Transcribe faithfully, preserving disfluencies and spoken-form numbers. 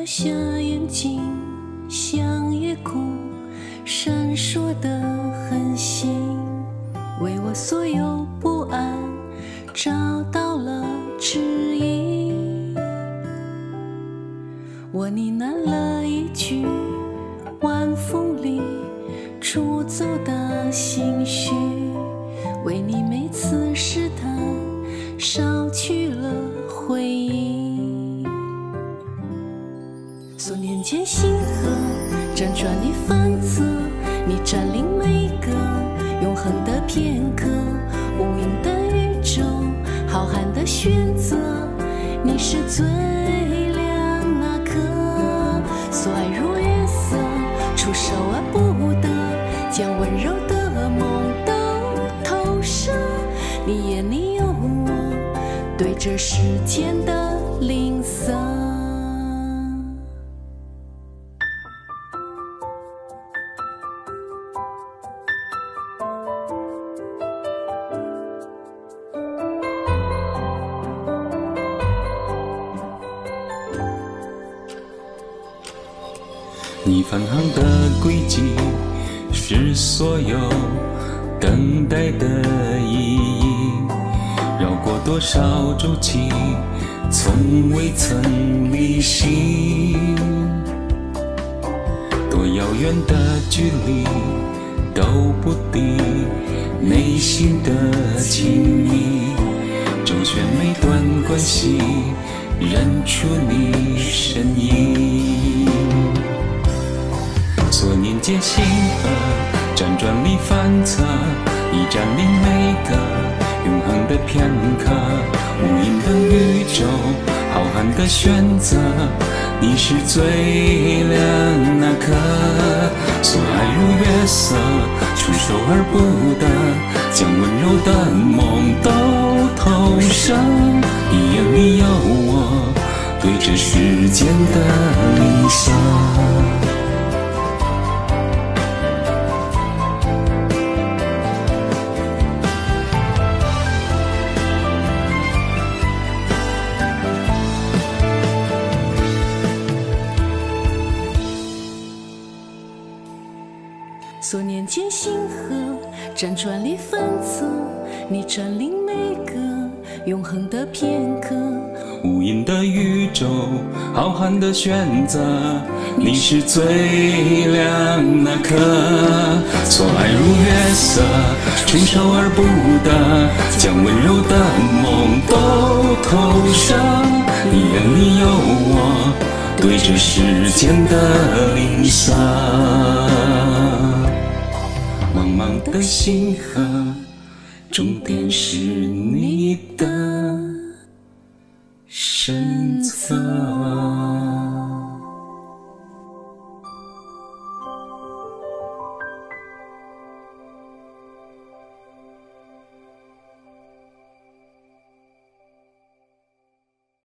下眼睛，像夜空闪烁的恒星，为我所有不安找到了指引。我呢喃了一句晚风里出走的心绪，为你每次试探捎去了回忆。所念间星河辗转的反侧，你占领每个永恒的片刻，无垠的宇宙，浩瀚的选择，你是最亮那颗。所爱如月色，触手而不得，将温柔的梦都投射。你眼里有我对这世间的吝啬。 你返航的轨迹是所有等待的意义，绕过多少周期，从未曾离席。多遥远的距离都不敌内心的亲密，周旋每段关系，认出你身影。所念间星河辗转里反侧，你占领每个永恒的片刻，无垠的宇宙，浩瀚的选择，你是最亮那颗。所爱如月色，触手而不得，将温柔的梦都投射。你眼里有我对这世间的吝啬。 所念间星河辗转里反侧，你占领每个永恒的片刻， 无垠的宇宙，浩瀚的选择，你是最亮那颗。所爱如月色，触手而不得，将温柔的梦都投射。你眼里有我对这世间的吝啬。茫茫的星河，终点是你。